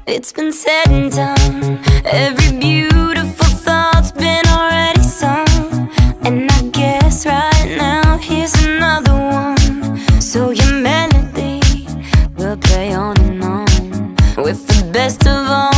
It's been said and done. Every beautiful thought's been already sung. And I guess right now here's another one. So your melody will play on and on, with the best of all